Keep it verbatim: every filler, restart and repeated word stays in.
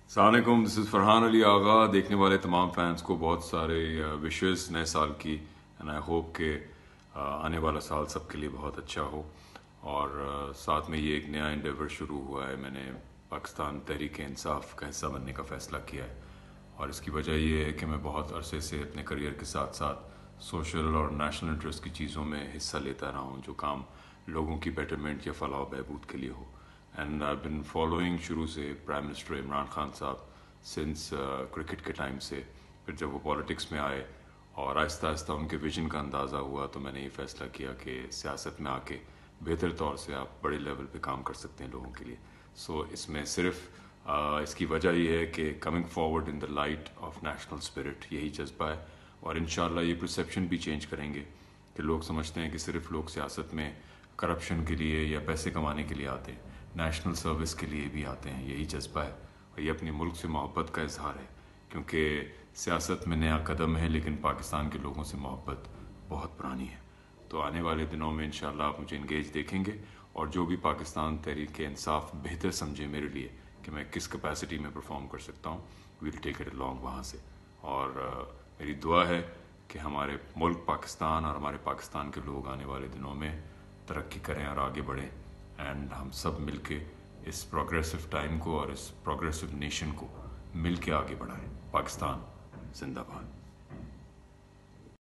अस्सलाम वालेकुम, this is Farhan Ali Agha. देखने वाले तमाम फैंस को बहुत सारे विशेस नए साल की, एंड आई होप कि आने वाला साल सबके लिए बहुत अच्छा हो। और uh, साथ में ये एक नया इंडेवर शुरू हुआ है। मैंने पाकिस्तान तहरीक इंसाफ का हिस्सा बनने का फ़ैसला किया है, और इसकी वजह ये है कि मैं बहुत अरसे से अपने करियर के साथ साथ सोशल और नेशनल इंटरेस्ट की चीज़ों में हिस्सा लेता रहा हूँ, जो काम लोगों की बेटरमेंट या फलाह बहबूद के लिए हो। एंड आई बिन फॉलोइंग शुरू से प्राइम मिनिस्टर इमरान खान साहब सिंस क्रिकेट के टाइम से। फिर जब वो पॉलिटिक्स में आए और आहिस्ता आहिस्ता उनके विजन का अंदाज़ा हुआ, तो मैंने ये फ़ैसला किया कि सियासत में आके बेहतर तौर से आप बड़े लेवल पे काम कर सकते हैं लोगों के लिए। सो so, इसमें सिर्फ uh, इसकी वजह ये है कि coming forward in the light of national spirit, यही जज्बा है। और इंशाल्लाह ये परसेप्शन भी चेंज करेंगे कि लोग समझते हैं कि सिर्फ लोग सियासत में करप्शन के लिए या पैसे कमाने के लिए आते हैं, नेशनल सर्विस के लिए भी आते हैं। यही जज्बा है और ये अपने मुल्क से मोहब्बत का इजहार है, क्योंकि सियासत में नया कदम है, लेकिन पाकिस्तान के लोगों से मोहब्बत बहुत पुरानी है। तो आने वाले दिनों में इंशाल्लाह आप मुझे इंगेज देखेंगे, और जो भी पाकिस्तान तहरीक इंसाफ बेहतर समझे मेरे लिए कि मैं किस कैपेसिटी में परफॉर्म कर सकता हूँ, विल टेक इट अलॉन्ग वहाँ से। और uh, मेरी दुआ है कि हमारे मुल्क पाकिस्तान और हमारे पाकिस्तान के लोग आने वाले दिनों में तरक्की करें और आगे बढ़ें, एंड हम सब मिलके इस प्रोग्रेसिव टाइम को और इस प्रोग्रेसिव नेशन को मिलके आगे बढ़ाएं। पाकिस्तान जिंदाबाद।